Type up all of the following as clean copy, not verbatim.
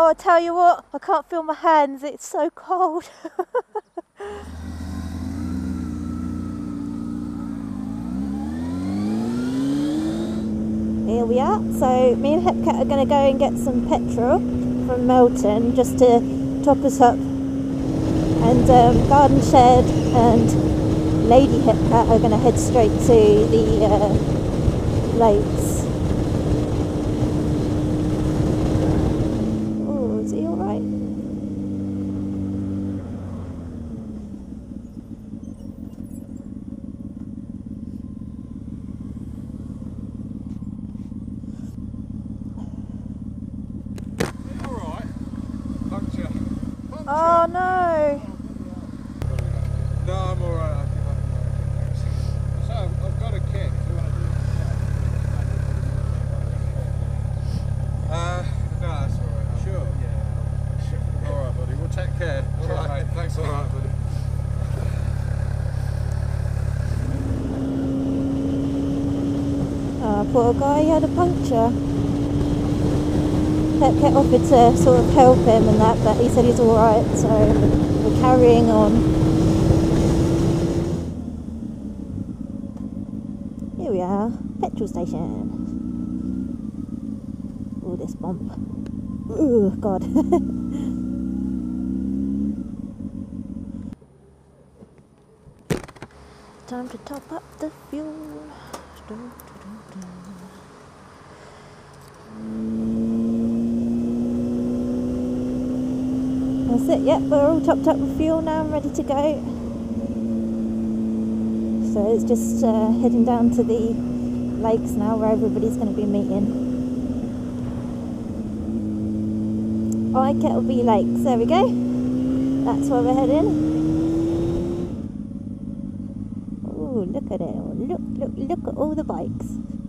Oh, I tell you what, I can't feel my hands, it's so cold. Here we are. So me and Hepcat are going to go and get some petrol from Melton just to top us up. And Garden Shed and Lady Hepcat are going to head straight to the lakes. Oh, is he alright? Oh no! No, I'm alright. So I've got a kit. If you want to do no, that's alright. Sure. Yeah. Alright, buddy. We'll take care. Alright, mate. Thanks. Alright, buddy. Oh, poor guy, he had a puncture. Hepcat offered to sort of help him and that, but he said he's alright, so we're carrying on. Here we are, petrol station. Oh, this bump. Oh, God. Time to top up the fuel. That's it, yep, we're all topped up with fuel now and ready to go. So it's just heading down to the lakes now where everybody's going to be meeting. Oh, Kettleby Lakes, there we go. That's where we're heading. Oh, look at it, look at all the bikes.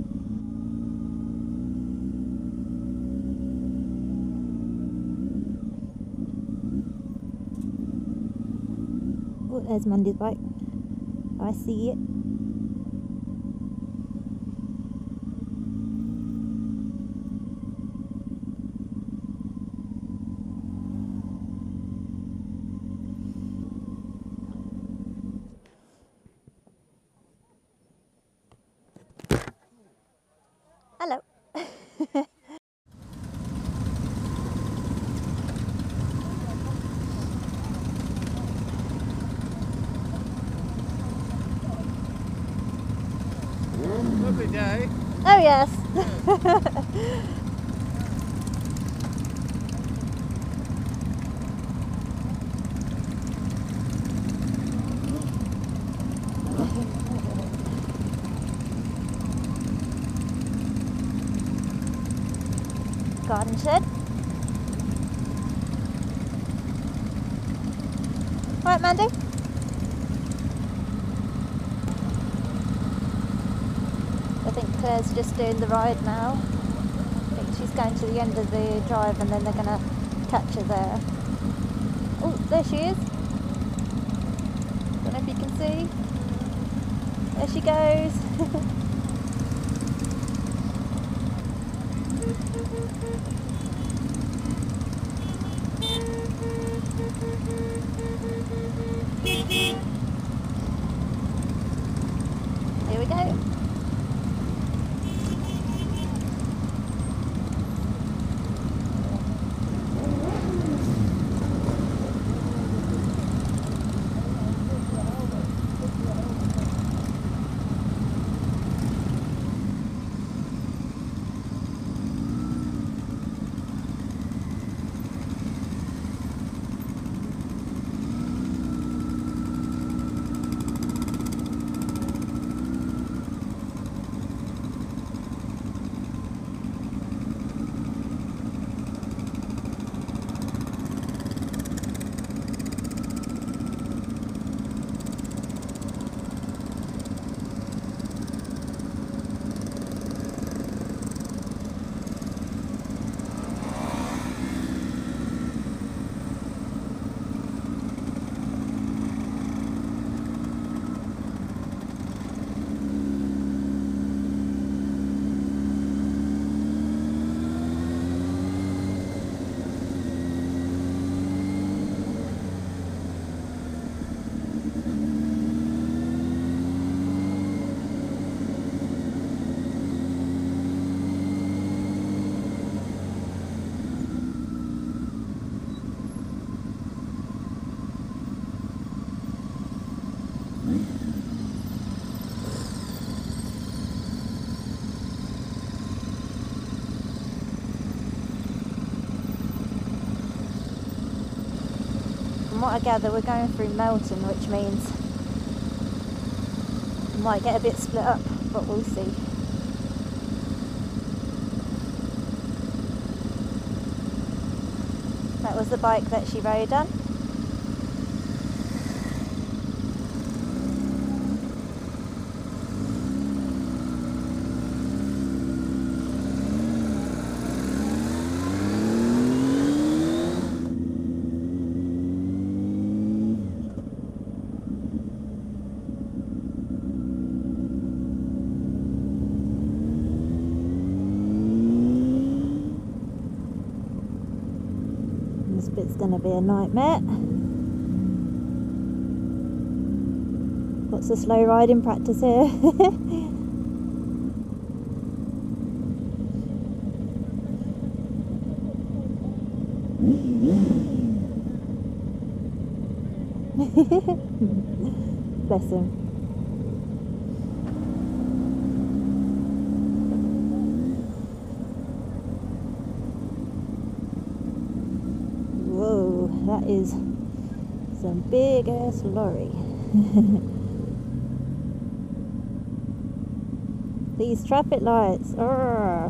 Oh, there's Mandy's bike. I see it. Hello. Lovely day. Oh yes. Garden Shed. Alright, Mandy. I think Claire's just doing the ride now. I think she's going to the end of the drive and then they're going to catch her there. Oh, there she is. Don't know if you can see. There she goes. Here we go. From what I gather, we're going through Melton, which means we might get a bit split up, but we'll see. That was the bike that she rode on. This bit's going to be a nightmare. Lots of slow riding practice here. Bless him. Whoa, that is some big ass lorry. These traffic lights. Arrgh.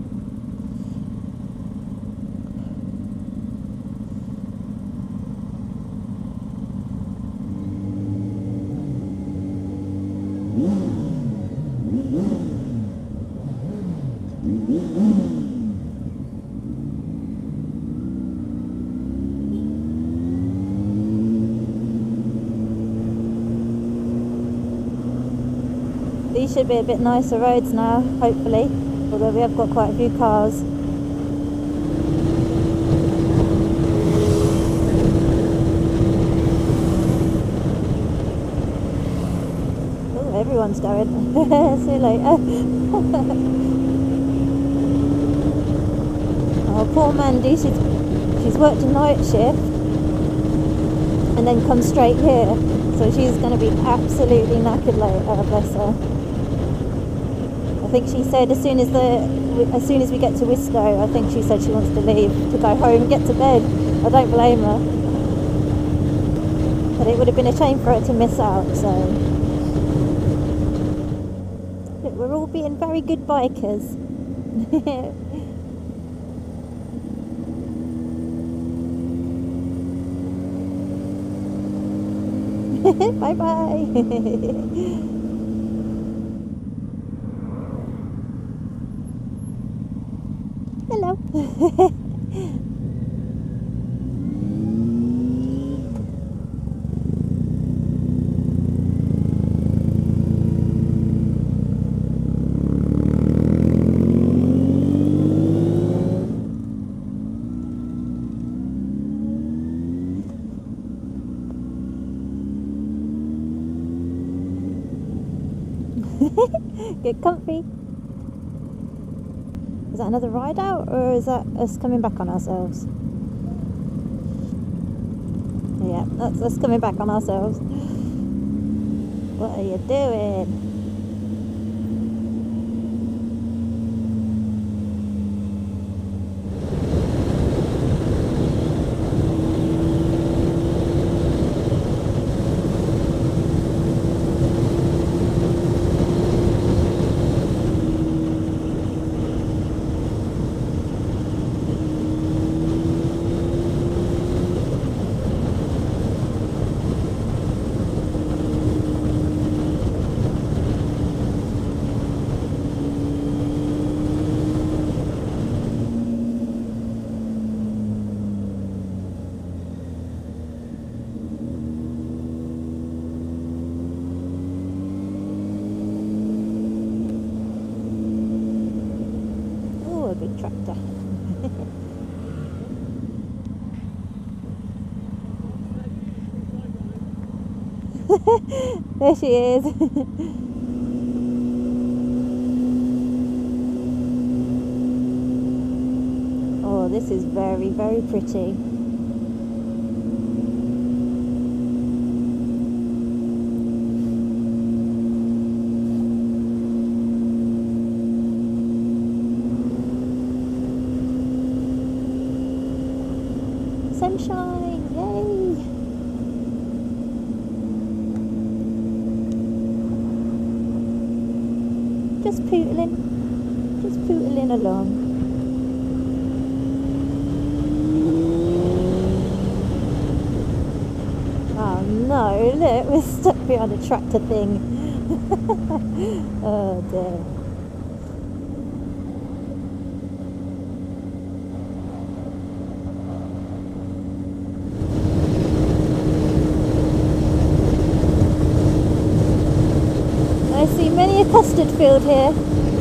These should be a bit nicer roads now, hopefully, although we have got quite a few cars. Oh, everyone's going. See you later. Oh, poor Mandy, she's worked a night shift and then come straight here, so she's going to be absolutely knackered later, bless her. I think she said as soon as we get to Wistow, I think she said she wants to leave to go home and get to bed. I don't blame her, but it would have been a shame for her to miss out. So look, we're all being very good bikers. Bye bye. Hello. Get comfy. Is that another ride out, or is that us coming back on ourselves? Yeah, that's us coming back on ourselves. What are you doing? Big tractor. There she is. Oh, this is very, very pretty. Just pootling along. Oh no, look, we're stuck behind a tractor thing. Oh dear. I see many a custard field here.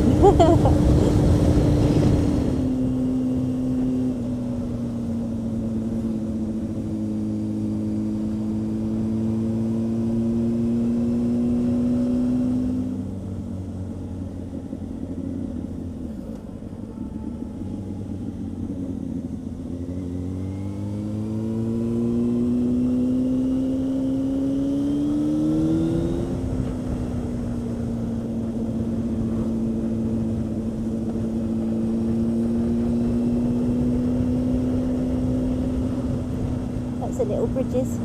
That's the little bridges.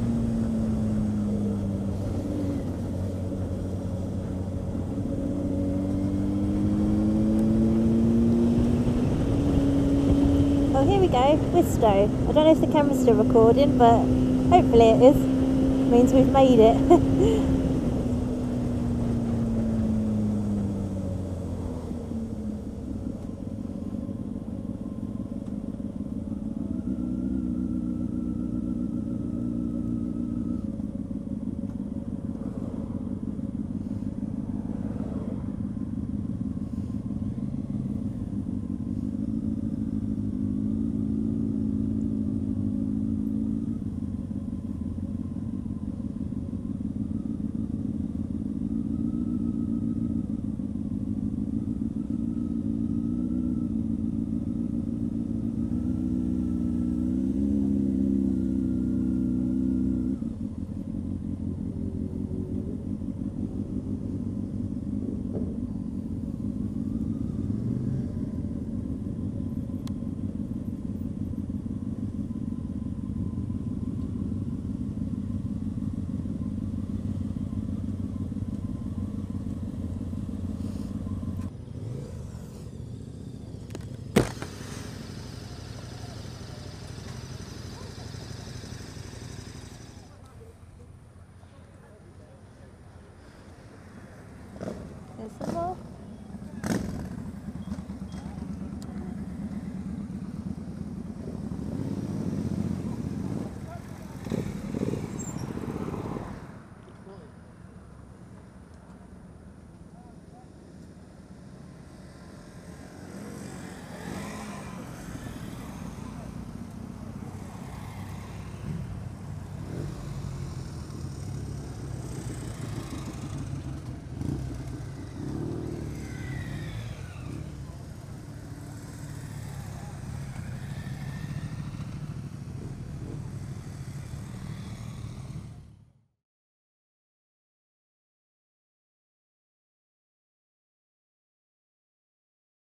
Oh, here we go, Wistow. I don't know if the camera's still recording, but hopefully it is. Means we've made it.